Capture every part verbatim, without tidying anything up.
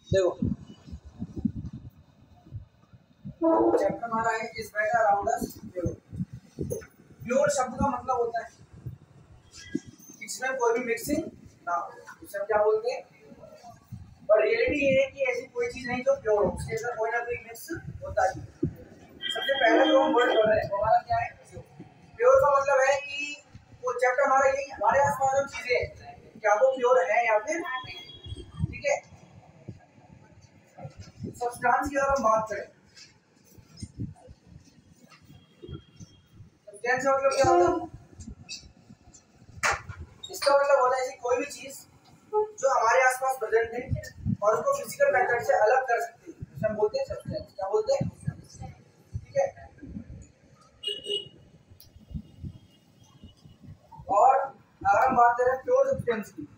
देखो चैप्टर हमारा है इस बेटर अराउंड अस। प्योर शब्द का मतलब होता है इसमें कोई भी मिक्सिंग ना हो, इसे हम क्या बोलते हैं। और रियलिटी ये है कि ऐसी कोई चीज नहीं जो प्योर हो, उसके अंदर कोई ना कोई मिक्स होता ही। सबसे पहले जो हम वर्ड पढ़ रहे हैं वो हमारा क्या है, प्योर का मतलब है कि वो चैप्टर हमारा ये हमारे आसपास जो चीजें हैं क्या वो प्योर है या फिर ठीक है। सब्सटेंस की अगर हम बात करें, सब्सटेंस का मतलब क्या होता है, इसका मतलब होता है ऐसी कोई भी चीज जो हमारे आसपास प्रेजेंट है और उसको फिजिकल मेथड से अलग कर सकती है, उसे हम बोलते हैं सब्सटेंस। क्या बोलते हैं, ठीक है। और अगर हम बात करें प्योर सब्सटेंस की,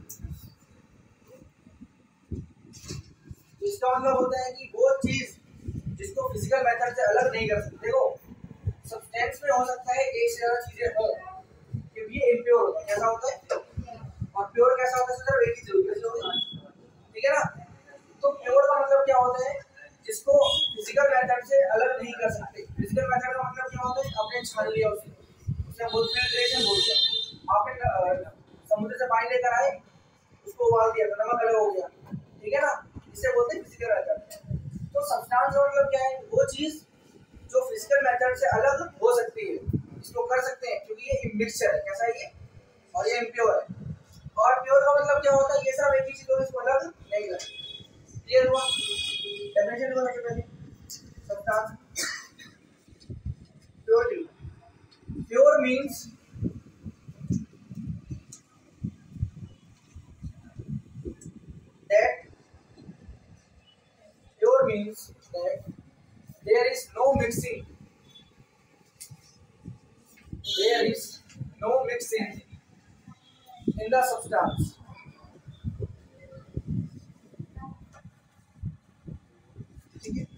तो इसका मतलब होता है कि वो चीज जिसको फिजिकल मेथड से अलग नहीं कर सकते। देखो सब्सटेंस में हो सकता है एक से ज्यादा चीजें हो कि ये इम्प्योर होता है, कैसा होता है, और प्योर कैसा होता है, सिर्फ एक ही चीज होती है, ठीक है ना। तो प्योर का मतलब क्या होता है, जिसको फिजिकल मेथड से अलग नहीं कर सकते। फिजिकल मेथड का मतलब क्या होता है, आपने छान लिया उसे, उसे हम फिल्ट्रेशन बोलते हैं। आपने समुद्र से पानी लेकर आए, उसको उबाल दिया तो नमक अलग हो गया, ठीक है ना, इसे बोलते हैं फिजिकल मेथड। तो सब्सटेंस का मतलब क्या है, वो चीज जो फिजिकल मेथड से अलग हो सकती है, इसको कर सकते हैं क्योंकि ये मिक्सचर है, कैसा है ये, और ये इम्प्योर है। और प्योर का मतलब क्या होता है, ये सब एक ही चीज हो, इसको अलग नहीं कर सकते। क्लियर हुआ, डेफिनेशन को सबसे पहले substance pure. Pure means that pure means that there is no mixing, there is no mixing in the substance, ठीक है।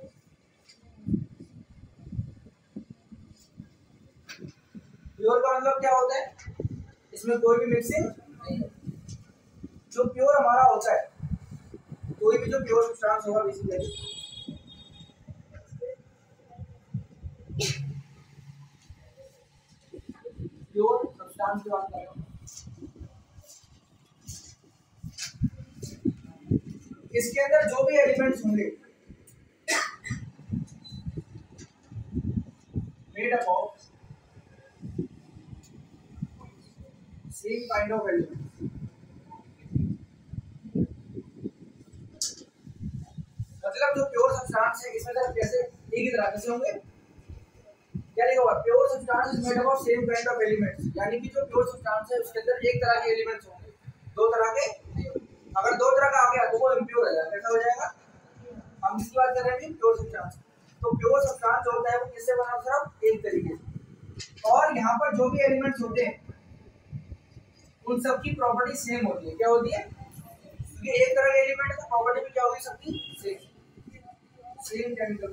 प्योर का मतलब क्या होता है, इसमें कोई भी मिक्सिंग नहीं है। जो प्योर हमारा होता है, कोई भी जो प्योर सब्सटेंस होगा बेसिकली, प्योर सब्सटेंस की बात कर रहा हूं, इसके अंदर जो भी एलिमेंट्स होंगे made up of same kind of elements. मतलब जो प्योर सब्सटेंस है इसमें तरफ कैसे एक ही तरह कैसे होंगे, क्या लिखा हुआ, pure substance is made up of same kind of elements, यानी कि जो प्योर सब्सटेंस है उसके अंदर एक तरह के एलिमेंट्स होंगे, दो तरह के नहीं। अगर दो तरह का आ गया तो वो इम्प्योर हो जाएगा, कैसा हो जाएगा। हम किसकी बात कर रहे हैं, प्योर सब्सटेंस। तो प्योर सब्सटेंस जो होता है वो किससे बना होता है, सिर्फ एक तरीके से। और यहाँ पर जो भी एलिमेंट्स होते हैं उन सबकी प्रॉपर्टी सेम होती है, क्या होती है, क्योंकि एक तरह के एलिमेंट की प्रॉपर्टी भी क्या होगी, सबकी सेम सेम केमिकल,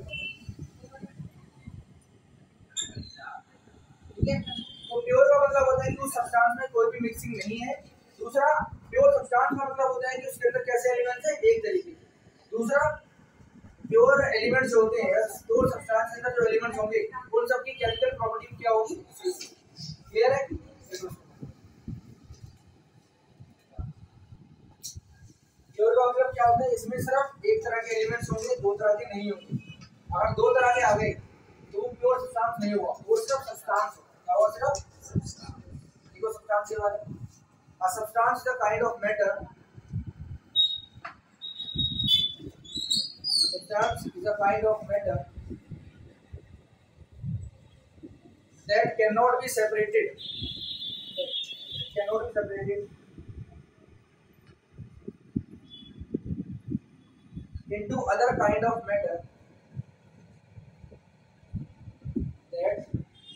ठीक है। तो प्योर का मतलब होता है कि उस सब्सटेंस में कोई भी मिक्सिंग नहीं है। दूसरा, प्योर सब्सटेंस का मतलब होता है कि उसके अंदर कैसे एलिमेंट्स है, एक तरीके के। दूसरा, प्योर एलिमेंट्स होते हैं, प्योर सब्सटेंस के अंदर जो एलिमेंट्स होंगे उन सब की केमिकल प्रॉपर्टी क्या होगी, क्लियर है। प्योर का मतलब क्या होता है, इसमें सिर्फ एक तरह के एलिमेंट्स होंगे, दो तरह के नहीं होंगे। अगर दो तरह के आ गए तो वो प्योर सब्सटेंस नहीं होगा, वो सिर्फ सब्सटेंस होगा। क्या होगा, सिर्फ देखो सब्सटेंस के बारे में, a substance is a kind of matter, substance is a kind of matter that cannot be separated, cannot be separated into other kind of matter that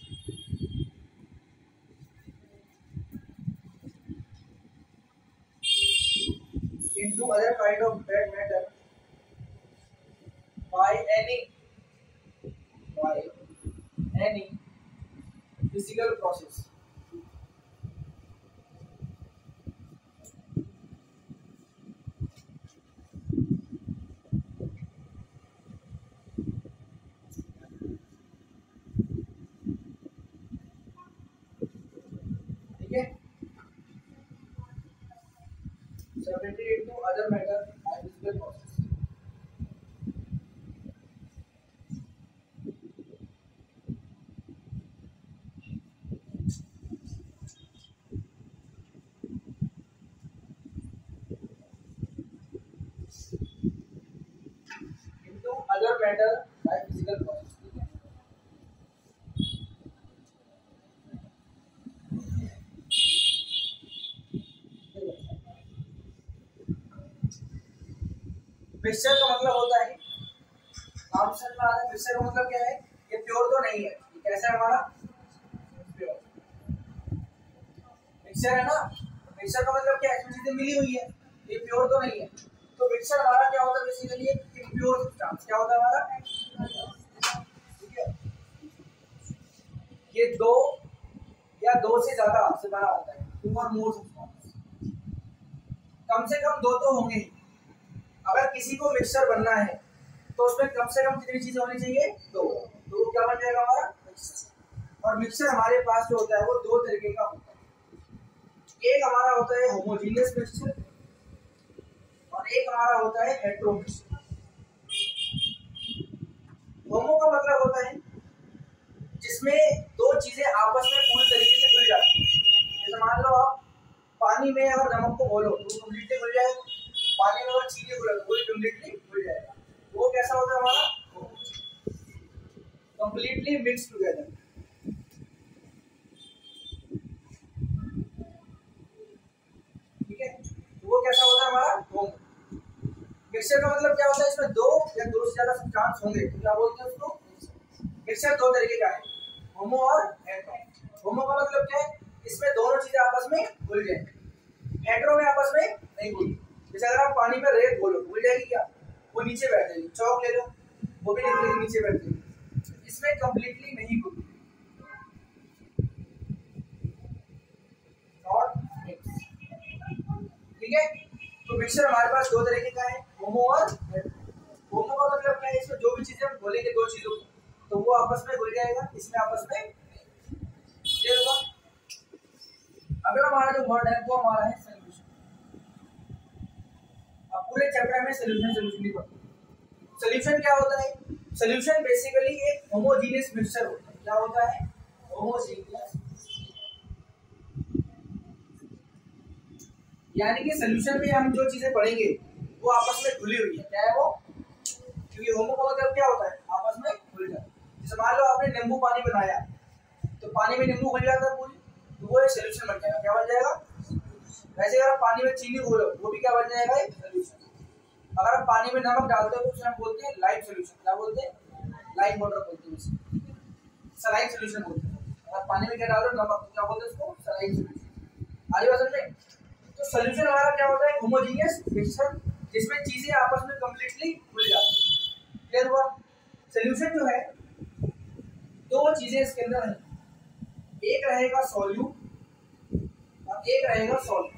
into other kind of that matter by any by any physical process, other matter by physical process. Into other matter by physical process. Mixture का मतलब होता है, नाम से आता है mixture का मतलब क्या है, ये प्योर तो नहीं है, ये कैसा है हमारा प्योर मिक्सचर है ना। मिक्सचर का मतलब क्या है, इसमें चीजें मिली हुई है, ये प्योर तो नहीं है। तो मिक्सचर हमारा क्या होता है बेसिकली, एक इम्प्योर सब्सटेंस क्या होता है हमारा, ठीक है। ये दो या दो से ज्यादा से बना होता है, टू और मोर सब्सटेंस, कम से कम दो तो होंगे ही। अगर किसी को मिक्सचर बनना है तो उसमें कम से कम कितनी चीजें होनी चाहिए, दो। तो क्या बन जाएगा हमारा मिक्सचर। और मिक्सचर हमारे पास जो होता है वो दो तरीके का होता है, एक हमारा होता है होमोजेनियस मिक्सचर और एक हमारा होता है हेटेरो मिक्सचर। होमो का मतलब होता है जिसमें दो चीजें आपस में पूरी तरीके से घुल जाती है। जैसे मान लो आप पानी में अगर नमक को घोलो तो कम्प्लीटली घुल जाएगा, पानी में अगर चीनी घोलो तो वो कम्प्लीटली घुल जाएगा। वो कैसा होता है हमारा, कम्प्लीटली मिक्स टुगेदर। ठीक है, वो कैसा होता है हमारा होमो। मिक्सचर का मतलब क्या होता है, इसमें दो या दो से ज्यादा सब्सटेंस होंगे तो क्या बोलते हैं उसको मिक्सचर। दो तरीके का है, होमो और हेटेरो। होमो का मतलब क्या है, इसमें दोनों चीजें आपस में घुल जाएंगी। हेटेरो में आपस में नहीं घुलती। जैसे अगर आप पानी में रेत घोलो घुल जाएगी क्या, वो नीचे बैठ जाएगी। चौक ले लो वो भी निकलेगी, नीचे बैठ जाएगी। इसमें कंप्लीटली नहीं घुलती। नॉट मिक्स, ठीक है। तो मिक्सचर हमारे पास दो तरीके का है, होमो और हेटेरो। होमो का मतलब क्या है, इसमें जो भी चीजें हम घोलेंगे दो चीजों को तो वो आपस में घुल जाएगा, इसमें आपस में क्लियर होगा। अगला हमारा जो वर्ड है वो हमारा है सॉल्यूशन। अब पूरे चैप्टर में सॉल्यूशन सॉल्यूशन ही पढ़ते हैं। सॉल्यूशन क्या होता है, सॉल्यूशन बेसिकली एक होमोजेनियस मिक्सचर होता है। क्या होता है, होमोजेनियस। यानी कि सॉल्यूशन में हम जो चीजें पढ़ेंगे वो आपस में घुली हुई है। क्या है वो, क्योंकि होमो का मतलब क्या होता है, आपस में घुल जाता है। जैसे मान लो आपने नींबू पानी बनाया तो पानी में नींबू घुल जाता है पूरी, तो वो एक सॉल्यूशन बन जाएगा। क्या बन जाएगा, वैसे अगर आप पानी में चीनी घोलो वो भी क्या बन जाएगा, एक सॉल्यूशन। अगर आप पानी में नमक डालते हो तो उसे हम बोलते हैं लाइम सॉल्यूशन। क्या बोलते हैं, लाइम वाटर बोलते हैं उसे, सलाइन सॉल्यूशन बोलते हैं। अगर पानी में क्या डाल दो नमक तो क्या बोलते हैं उसको, सलाइन सॉल्यूशन। आगे बात समझे। तो सॉल्यूशन हमारा क्या होता है, होमोजेनियस मिक्सचर जिसमें चीजें आपस में कंप्लीटली घुल जाती हैं। क्लियर हुआ। सॉल्यूशन जो है दो चीजें इसके अंदर हैं, एक रहेगा सॉल्यूट और एक रहेगा सॉल्वेंट।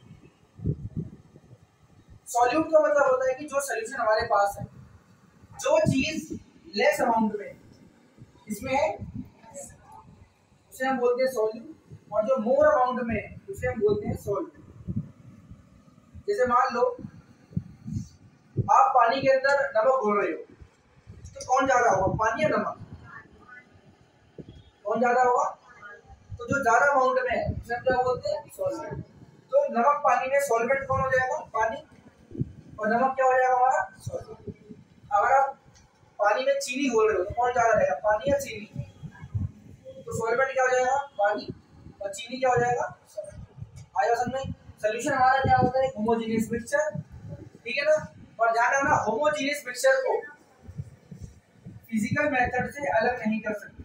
सॉल्यूट का मतलब होता है कि जो सॉल्यूशन हमारे पास है, जो चीज लेस अमाउंट में इसमें है उसे हम बोलते हैं सॉल्यूट, और जो मोर अमाउंट में है उसे हम बोलते हैं सॉल्वेंट। जैसे मान लो आप पानी के अंदर नमक घोल रहे हो तो कौन ज्यादा होगा, पानी या नमक, कौन ज्यादा होगा, तो जो ज्यादा अमाउंट में है उसे हम क्या बोलते हैं, सॉल्वेंट। तो नमक पानी में सॉल्वेंट कौन हो जाएगा, पानी, और नमक क्या हो जाएगा हमारा, सॉल्वेंट। अगर आप पानी में चीनी घोल रहे हो तो कौन ज्यादा रहेगा, पानी या चीनी, तो सॉल्वेंट क्या हो जाएगा, पानी, और चीनी क्या हो जाएगा, सॉल्वेंट। आया समझ में। सॉल्यूशन हमारा क्या होता है, होमोजेनियस मिक्सचर, ठीक है ना। और ध्यान रखना होमोजेनियस मिक्सचर को फिजिकल मेथड से अलग नहीं कर सकते।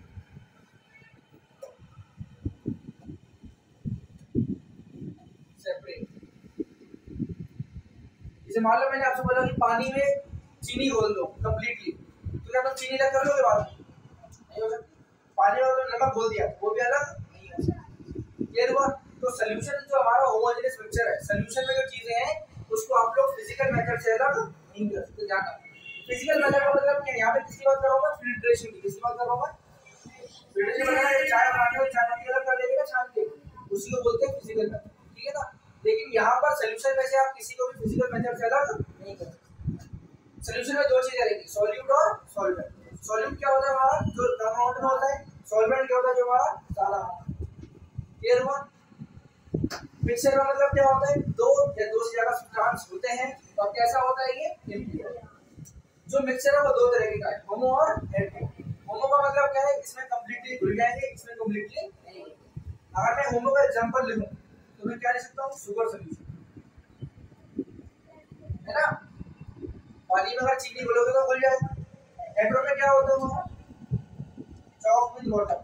सेपरेट। जैसे मान लो मैंने आपसे बोला कि पानी में चीनी घोल दो कंप्लीटली, तो क्या तुम चीनी अलग कर लोगे, बात नहीं हो सकती। पानी में अगर नमक घोल दिया वो भी अलग नहीं हो सकती। क्लियर हुआ। तो सॉल्यूशन जो हमारा होमोजेनियस मिक्सचर है, सॉल्यूशन में जो चीजें हैं उसको आप लोग फिजिकल मेथड से अलग नहीं कर सकते। ध्यान रखना फिजिकल मेथड का मतलब क्या है, यहाँ पे किसकी बात कर रहा हूँ मैं, फिल्ट्रेशन की। किसकी बात कर रहा हूँ मैं, फिल्ट्रेशन में चाय पानी और चाय पत्ती अलग कर देंगे ना छान के, उसी को बोलते हैं फिजिकल मेथड, ठीक है ना। लेकिन यहाँ पर सोल्यूशन में से आप किसी को भी फिजिकल मेथड से अलग नहीं कर सकते। सोल्यूशन में दो चीजें रहेंगी, सॉल्यूट और सॉल्वेंट। सॉल्यूट क्या होता है हमारा जो कम अमाउंट में होता है, सॉल्वेंट क्या होता है जो हमारा ज्यादा अमाउंट। क्लियर हुआ? मिक्सचर का मतलब क्या होता है, दो या दो से ज्यादा सब्सटेंस होते हैं और कैसा होता है ये इम्प्योर। जो मिक्सचर है वो दो तरह का है, होमो और हेटेरो। होमो का मतलब क्या है, इसमें कंप्लीटली घुल जाएंगे, इसमें कंप्लीटली नहीं घुलेंगे। अगर मैं होमो का एग्जांपल लिखूं तो मैं क्या लिख सकता हूँ, शुगर सॉल्यूशन, है ना। पानी में अगर चीनी घोलोगे तो घुल जाएगा। हेटेरो में क्या होता है हमारा, चॉक विद वाटर,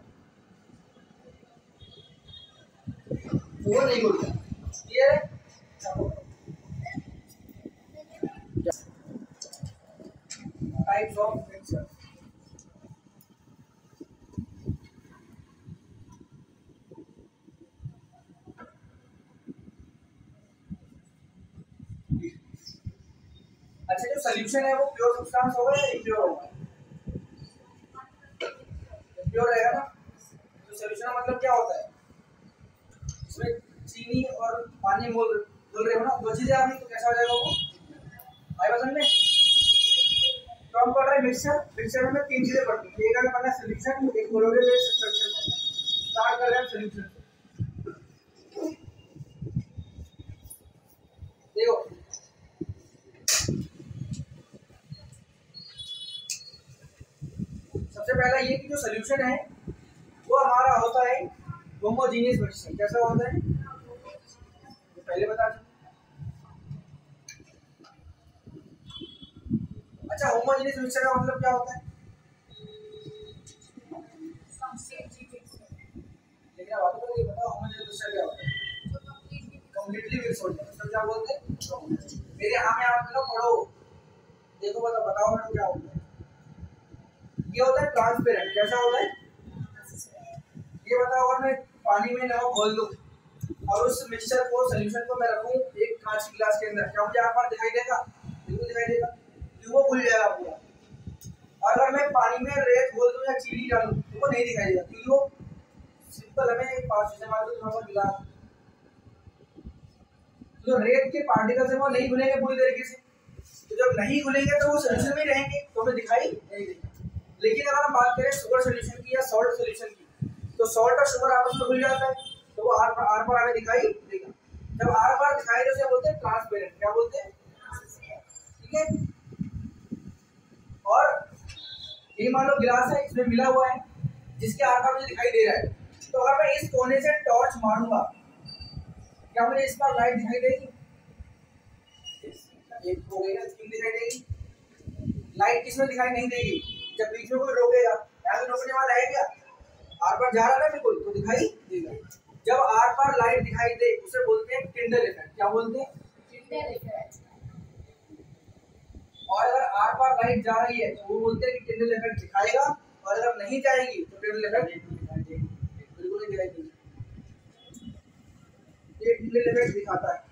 वो नहीं घुलता। क्लियर है? Types of mixture. अच्छा, जो सॉल्यूशन है वो प्योर सब्सटेंस होगा या इम्प्योर होगा? इम्प्योर रहेगा ना। तो सॉल्यूशन का मतलब क्या होता है, इसमें चीनी और पानी मोल बोल रहे हो ना, दो चीजें आ गई तो कैसा हो जाएगा वो, आई बात समझ में। तो हम पढ़ रहे हैं मिक्सचर। मिक्सचर में तीन चीजें पढ़ती हैं, एक हमें पढ़ना है सॉल्यूशन, एक बोलोगे एक स्ट्रक्चर पढ़ना है। स्टार्ट कर रहे हैं सॉल्यूशन से। देखो सबसे पहला ये कि जो सॉल्यूशन है वो हमारा होता है होमोजेनियस मिक्सचर। कैसा होता है तो पहले बता दें। अच्छा, होमोजेनियस मिक्सचर का मतलब क्या होता है, लेकिन अब आपको ये बताओ होमोजेनियस मिक्सचर क्या होता है, कंप्लीटली मिक्स हो जाए तो क्या बोलते हैं। मेरे यहाँ में आप लोग पढ़ो, देखो बताओ बताओ मेरे को क्या होता है। ये होता है ट्रांसपेरेंट। कैसा होता है, ये बताओ अगर मैं पानी में नमक घोल दूं और उस मिक्सचर को सॉल्यूशन को मैं रखूं एक कांच की ग्लास के अंदर, क्या मुझे आर पार दिखाई देगा? बिल्कुल दिखाई देगा, क्यों वो घुल जाएगा पूरा। और अगर मैं पानी में रेत घोल दूं या चीनी डालूं तो वो नहीं दिखाई देगा, क्योंकि वो सिंपल हमें पांच से मान लो थोड़ा सा मिला, जो रेत के पार्टिकल्स हैं वो नहीं घुलेंगे पूरी तरीके से। तो जब नहीं घुलेंगे तो वो सॉल्यूशन में रहेंगे तो हमें दिखाई नहीं देगा। लेकिन अगर हम बात करें शुगर सॉल्यूशन की या सॉल्ट सॉल्यूशन की, तो सॉल्ट और शुगर आपस में घुल जाता है तो वो आर पार आर पार हमें दिखाई देगा। जब आर पार दिखाई दे उसे बोलते हैं ट्रांसपेरेंट। क्या बोलते हैं? ठीक है। और ये मान लो गिलास है, इसमें मिला हुआ है जिसके आर पार मुझे दिखाई दे रहा है, तो अगर मैं इस कोने से टॉर्च मारूंगा क्या मुझे इस पर लाइट दिखाई देगी? एक हो गई ना, स्क्रीन दिखाई देगी। लाइट किसमें दिखाई नहीं देगी? जब बीच में कोई रोकेगा, यहाँ से रोकने वाला है क्या, आर पार जा रहा है ना बिल्कुल, तो दिखाई देगा। जब आर पार लाइट दिखाई दे उसे बोलते हैं टिंडल इफेक्ट। क्या बोलते हैं? Tyndall effect. और अगर आर पार लाइट जा रही है तो वो बोलते हैं कि टिंडल इफेक्ट दिखाएगा, और अगर नहीं जाएगी तो टिंडल इफेक्ट बिल्कुल नहीं दिखाई। ये टिंडल इफेक्ट दिखाता है।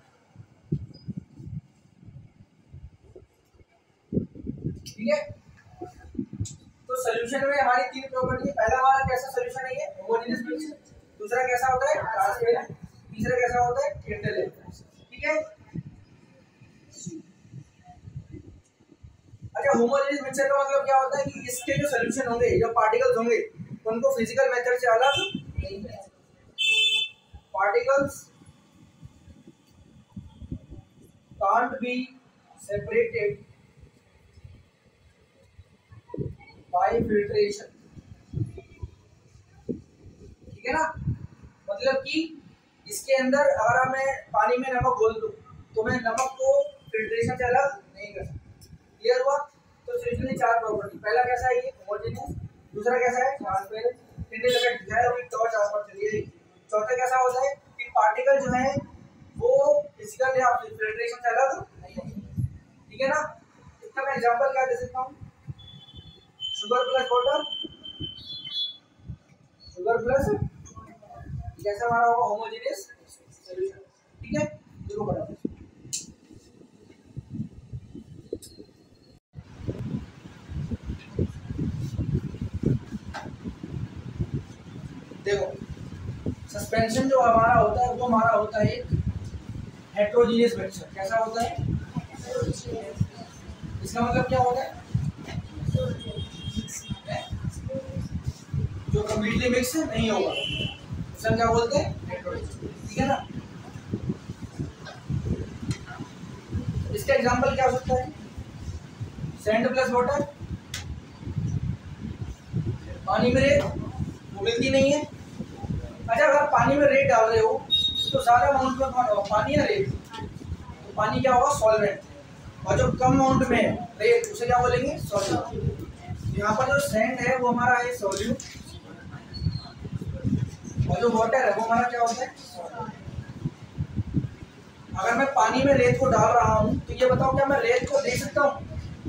ठीक है। तो सॉल्यूशन में हमारी तीन प्रॉपर्टी है। पहला हमारा कैसा सॉल्यूशन है, ये होमोजेनियस मिक्सचर। दूसरा कैसा होता है, ट्रांसपेरेंट। तीसरा कैसा होता है, टिंडल इफेक्ट। ठीक है। अच्छा, होमोजेनियस मिक्सचर का मतलब क्या होता है कि इसके जो सॉल्यूशन होंगे, जो पार्टिकल्स होंगे, उनको फिजिकल मेथड से अलग नहीं है। Particles can't be separated by filtration. ठीक है ना। मतलब कि इसके अंदर अगर मैं पानी में नमक घोल दूं तो मैं नमक को फिल्ट्रेशन से अलग नहीं कर सकता। क्लियर हुआ? तो सॉल्यूशन की चार प्रॉपर्टी। पहला कैसा है, ये होमोजेनियस। दूसरा कैसा है, ट्रांसपेरेंट। टिंडल इफेक्ट दिखाया और टॉर्च आसपास चली गई। चौथा कैसा होता है कि पार्टिकल जो है वो फिजिकल या फिल्ट्रेशन से अलग नहीं होते। ठीक है ना। इसका मैं एग्जांपल क्या दे सकता हूँ, sugar plus water, sugar plus जैसा हमारा होगा होमोजेनियस सॉल्यूशन। ठीक है। देखो बराबर देखो, सस्पेंशन जो हमारा होता है वो हमारा होता है एक हेट्रोजीनियस मिक्सचर। कैसा होता है? इसका मतलब क्या होता है? जो कम्प्लीटली मिक्स नहीं होगा उसका क्या बोलते हैं? हेट्रोजीनियस। ठीक है ना? इसका एग्जांपल क्या हो सकता है? सैंड प्लस वाटर, पानी में रेत, वो मिलती नहीं है। अच्छा, अगर पानी में रेत डाल रहे हो तो ज्यादा अमाउंट में कौन होगा? पानी या रेत? तो पानी क्या होगा? सॉल्वेंट। और जो कम अमाउंट में रेत उसे क्या बोलेंगे? सॉल्यूट। यहाँ पर जो सैंड है वो हमारा है सॉल्यूट, और जो वाटर है वो हमारा क्या होता है? अगर मैं पानी में रेत को डाल रहा हूँ तो ये बताओ क्या मैं रेत को देख सकता हूँ?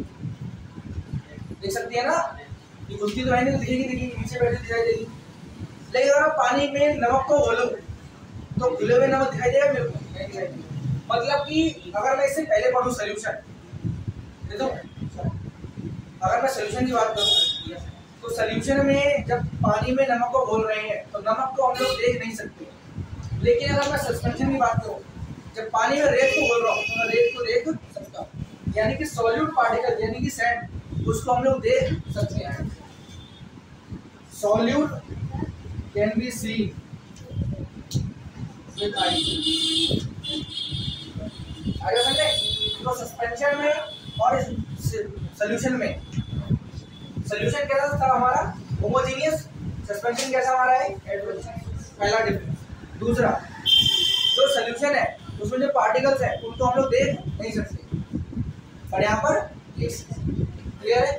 देख सकती है ना? ये घुसती तो है नहीं, तो दिखेगी दिखेगी नीचे बैठी दिखाई देगी। लेकिन अगर पानी में नमक को घोलूं तो घुले हुए नमक दिखाई देगा मेरे को? नहीं दिखाई देगा। मतलब कि अगर मैं इससे पहले पढ़ूं सोल्यूशन, देखो अगर मैं सोल्यूशन की बात करूं तो सोल्यूशन में जब पानी में नमक को घोल रहे हैं तो नमक को हम लोग देख नहीं सकते। लेकिन अगर मैं सस्पेंशन की बात करूं, जब पानी में रेत को घोल रहा हूं तो मैं रेत को देख सकता हूं, यानी कि सॉल्यूट पार्टिकल यानी कि सैंड, उसको हम लोग देख सकते हैं। Solute can be seen with eye. आगे समझे? तो सस्पेंशन में और सॉल्यूशन में, सॉल्यूशन कैसा था हमारा? होमोजेनियस। सस्पेंशन कैसा हमारा है? हेटेरोजेनियस। पहला डिफरेंस। दूसरा, जो सॉल्यूशन है उसमें जो पार्टिकल्स है उनको हम लोग देख नहीं सकते, और यहाँ पर देख सकते। क्लियर है?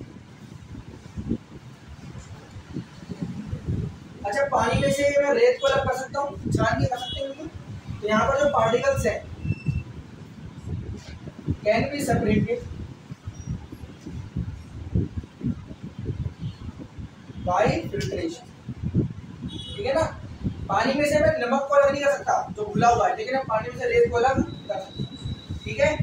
अच्छा, पानी में से मैं रेत को अलग कर सकता हूँ, छान के कर सकते हैं बिल्कुल। तो यहाँ पर जो पार्टिकल्स है can be separated by filtration. ठीक है ना? पानी में से मैं नमक को अलग नहीं कर सकता जो घुला हुआ है, लेकिन मैं पानी में से रेत को अलग कर सकता हूँ। ठीक है?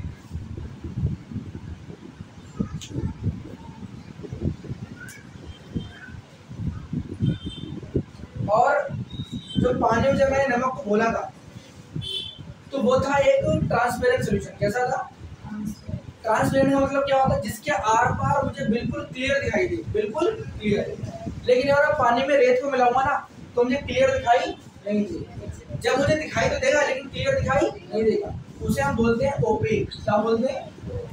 और जो पानी में जब मैंने नमक को घोला था तो वो था एक ट्रांसपेरेंट सॉल्यूशन। कैसा था? ट्रांसपेरेंट का मतलब क्या होता है? जिसके आर पार मुझे बिल्कुल क्लियर दिखाई दे, बिल्कुल क्लियर। लेकिन अगर पानी में रेत को मिलाऊंगा ना तो मुझे क्लियर दिखाई नहीं देगा। जब मुझे दिखाई तो देगा लेकिन क्लियर दिखाई नहीं देगा, उसे हम बोलते हैं ओपेक। क्या बोलते हैं?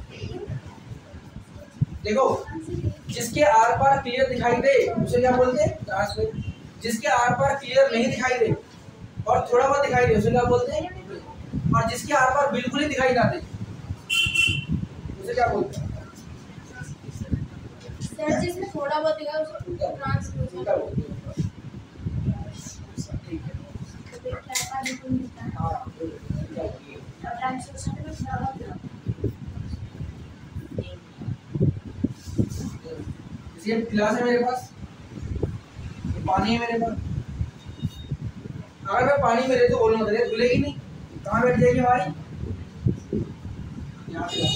देखो, जिसके आर पार क्लियर दिखाई दे उसे क्या बोलते हैं? ट्रांसपेरेंट। जिसके आर पार क्लियर नहीं दिखाई दे और थोड़ा बहुत दिखाई दे उसे क्या बोलते हैं? और जिसके आर पार बिल्कुल ही दिखाई ना दे उसे क्या बोलते हैं? सर, जिसमें थोड़ा बहुत दिखा उसको ट्रांसपेरेंट बोलते हैं। ये गिलास है मेरे पास, ये पानी है मेरे पास। अगर मैं पानी में रेत को घोलूंगा तो रेत घुलेगी नहीं, कहाँ बैठ जाएगी हमारी? यहाँ पे।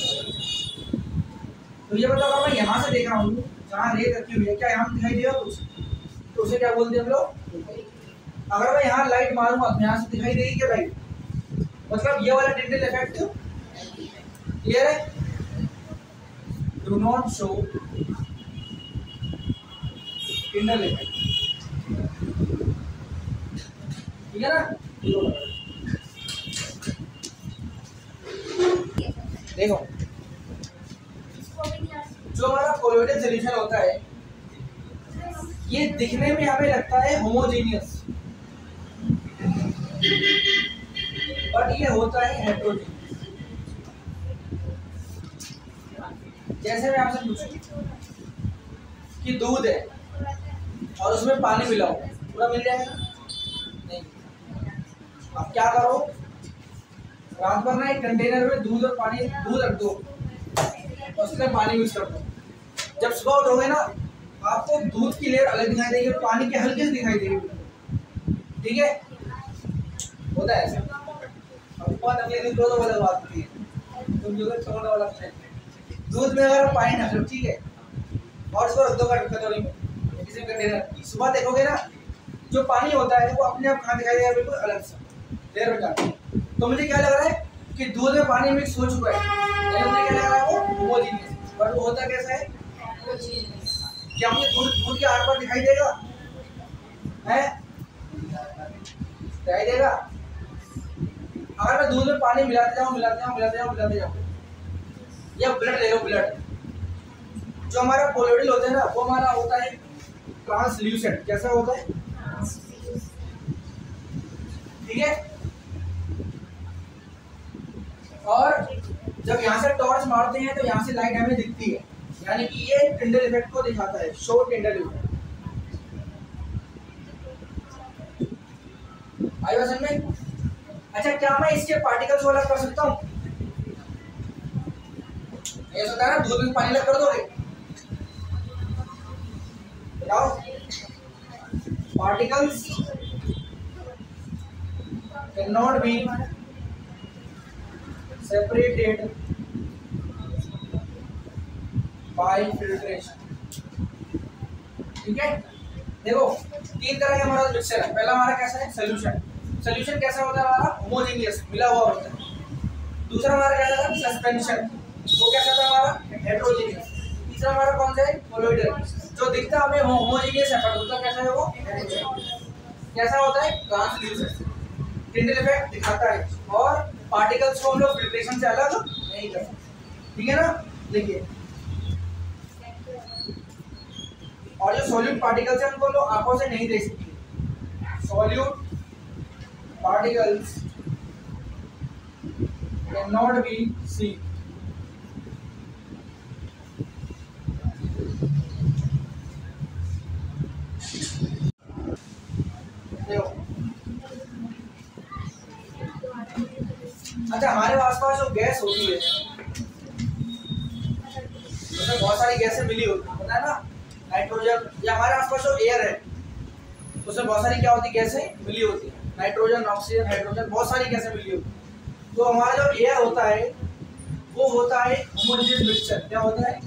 तो ये बताओ, अगर मैं यहाँ से देख रहा हूँ जहाँ रेत रखी हुई है, क्या यहाँ दिखाई देगा कुछ? तो उसे क्या बोलते हैं हम लोग? अगर मैं यहाँ लाइट मारूंगा तो यहाँ से दिखाई देगी क्या लाइट? मतलब ये वाला टिंडल इफेक्ट क्लियर है? Do not show Tyndall effect. ठीक है ना? देखो, जो हमारा कोलोइडल सॉल्यूशन होता है ये दिखने में हमें लगता है होमोजेनियस, बट ये होता है हेटेरोजेनियस। जैसे मैं आपसे पूछूं कि दूध है और उसमें पानी मिलाओ, पूरा मिल जाएगा? नहीं। अब क्या करो, रात भर ना एक कंटेनर में दूध और पानी, दूध रख दो और उसमें पानी मिक्स कर दो। जब सुबह उठोगे ना आपको दूध की लेयर अलग दिखाई देगी, पानी की हल्की सी दिखाई देगी। ठीक है? होता है ऐसा। अब बहुत अगले दिन दो दो अलग बात होती है, तुम जो है छोटा वाला दूध में अगर पानी डाल लो, ठीक है, और उसको रख दो कटोरी में किसी कंटेनर, सुबह देखोगे ना जो पानी होता है वो अपने आप कहाँ दिखाई देगा? बिल्कुल अलग सा लेयर में जाता है। तो मुझे क्या लग रहा है कि दूध में पानी मिक्स हो चुका है, यानी मुझे क्या लग रहा है वो होमोजीनियस, पर वो होता कैसा है? क्या मुझे दूध दूध के आर पार दिखाई देगा? है दिखाई देगा? अगर मैं दूध में पानी मिलाते जाऊं मिलाते जाऊं मिलाते जाऊं मिलाते जाऊं, या ब्लड ले लो, ब्लड जो हमारा कोलोइडल होता है ना, वो हमारा होता है ट्रांसल्यूसेंट। कैसा होता है? ठीक है। और जब यहाँ से टॉर्च मारते हैं तो यहाँ से लाइट हमें दिखती है, यानी कि ये टिंडल इफेक्ट को दिखाता है, शो टिंडल इफेक्ट। आई बात समझ में? अच्छा, क्या मैं इसके पार्टिकल्स को अलग कर सकता हूँ? ये होता है ना, दूध में पानी अलग कर दोगे, बताओ। Particles can not be separated by filtration. ठीक है, देखो तीन तरह के हमारा मिक्सचर है। पहला हमारा कैसा है? सोल्यूशन। सोल्यूशन कैसा होता है? हमारा होमोजेनियस, मिला हुआ होता है। दूसरा हमारा कैसा था? सस्पेंशन, वो कैसा था? हमारा हेटेरोजेनियस। तीसरा हमारा कौन सा है? कोलोइडल, जो दिखता हमें होमोजेनियस है पर होता कैसा है? वो कैसा होता है? ट्रांसल्यूसेंट, टिंडल इफेक्ट दिखाता है, और पार्टिकल्स को हम लोग फिल्ट्रेशन से अलग नहीं कर सकते। ठीक है ना? देखिए, और जो सॉल्यूट पार्टिकल्स हैं उनको लोग आंखों से नहीं देख सकते। Solute particles can not be seen. अच्छा, हमारे आसपास जो गैस होती है उसमें बहुत सारी गैसें मिली होती है, पता है ना? नाइट्रोजन, या हमारे आसपास जो एयर है उसमें बहुत सारी क्या होती है? गैसें मिली होती है, नाइट्रोजन, ऑक्सीजन, हाइड्रोजन, बहुत सारी गैसें मिली होती है। तो हमारा जो एयर होता है वो होता है होमोजेनियस मिक्सचर। क्या होता है?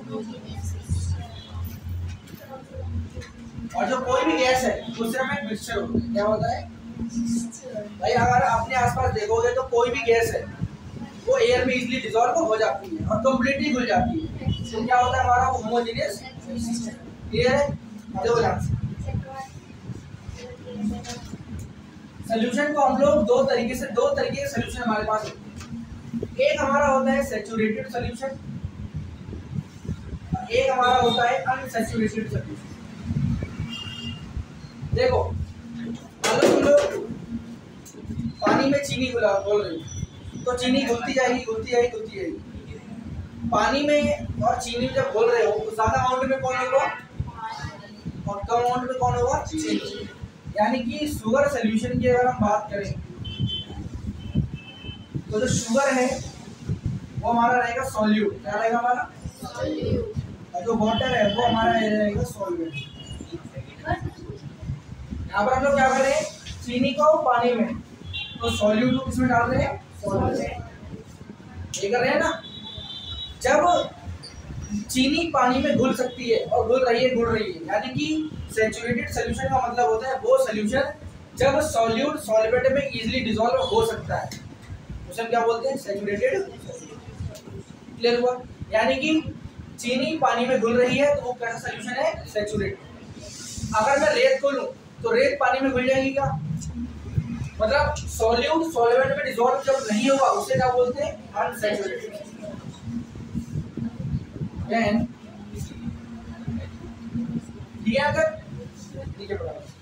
और जो कोई भी गैस है उससे हमें मिक्सचर होता है। क्या होता है भाई? अगर अपने आसपास देखोगे तो कोई भी गैस है वो एयर में इजीली डिसॉल्व हो जाती है और कंप्लीटली घुल जाती है। तो क्या होता है? हमारा होमोजेनियस क्लियर है? देखो ध्यान से, सॉल्यूशन को हम लोग दो तरीके से दो तरीके के सॉल्यूशन हमारे पास होते हैं। एक हमारा होता है सैचुरेटेड सॉल्यूशन, एक हमारा होता है अनसैचुरेटेड सॉल्यूशन। देखो, मान लो तुम लोग पानी में चीनी घुला बोल रही हो, तो चीनी घुलती जाएगी घुलती जाएगी घुलती जाएगी। पानी में और चीनी में जब घोल रहे हो तो ज्यादा अमाउंट में कौन होगा और कम अमाउंट में कौन होगा? चीनी। यानी कि शुगर सॉल्यूशन की अगर हम बात करें तो जो शुगर है वो हमारा रहेगा सॉल्यूट। क्या रहेगा हमारा? सॉल्यूट। और जो वाटर है वो हमारा रहेगा सॉल्वेंट। यहाँ पर हम लोग क्या कर रहे हैं? चीनी को पानी में, तो सॉल्यूट को किसमें डाल रहे हैं? सॉल्वेंट। ये कर रहे हैं ना? जब चीनी पानी में घुल सकती है और घुल रही है घुल रही है यानी कि सैचुरेटेड सॉल्यूशन का मतलब होता है वो सॉल्यूशन जब सॉल्यूट सॉल्वेंट में इजीली डिसॉल्व हो सकता है, उसे हम क्या बोलते हैं? सैचुरेटेड। क्लियर हुआ? यानी कि चीनी पानी में घुल रही है तो वो कैसा सॉल्यूशन है? सैचुरेटेड। अगर मैं रेत को लूं तो रेत पानी में घुल जाएगी क्या? मतलब सॉल्यूट सॉल्वेंट में डिसॉल्व जब नहीं होगा उसे क्या बोलते हैं? अनसैचुरेटेड। देन ठीक है, अगर ठीक है।